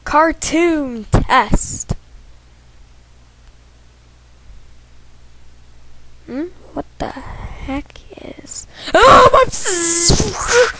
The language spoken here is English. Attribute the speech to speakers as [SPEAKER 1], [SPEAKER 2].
[SPEAKER 1] Cartoon test. What the heck is... Oh, my...